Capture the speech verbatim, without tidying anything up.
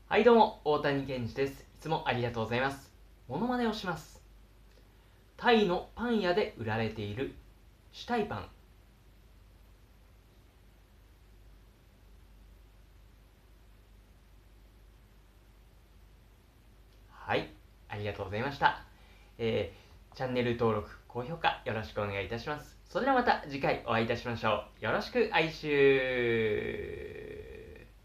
はいどうも、大谷健二です。いつもありがとうございます。モノマネをします。タイのパン屋で売られているシュタイパン。はい、ありがとうございました。えー、チャンネル登録、高評価よろしくお願いいたします。それではまた次回お会いいたしましょう。よろしく、哀愁。